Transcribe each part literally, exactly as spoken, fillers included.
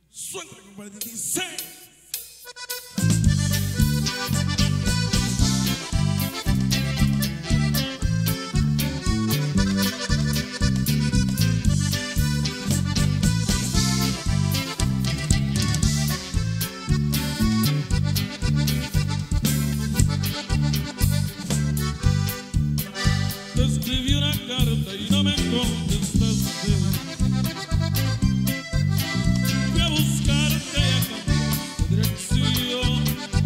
Suelta, compadre, dice. Te escribí una carta y no me contestaste. Fui a buscarte y a cambiar de dirección.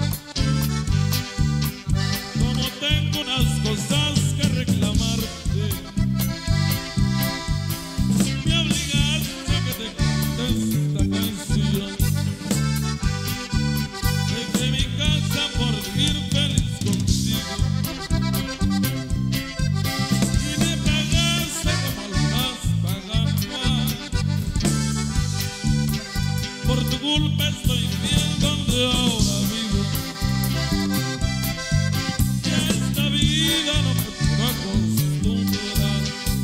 Como tengo unas cosas que reclamarte, me obligaste a que te cante esta canción. Dejé mi casa por vivir feliz contigo. Por tu culpa estoy viviendo donde ahora vivo. Y a esta vida no me puedo acostumbrar.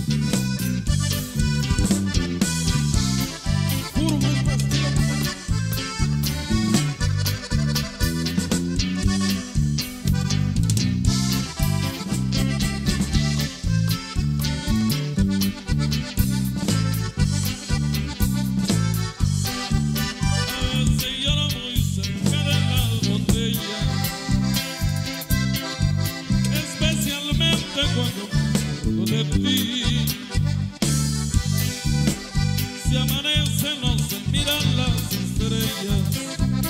Puro más pastillo. Cuando de ti si amanece no se miran las estrellas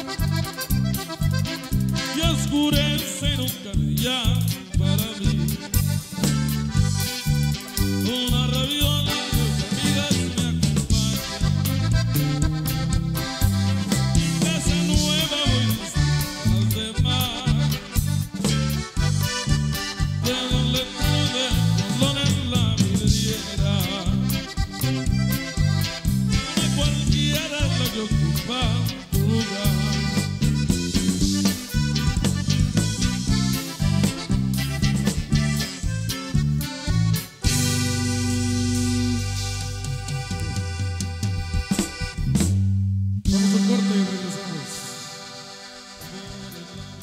y oscurece nunca ya para mí.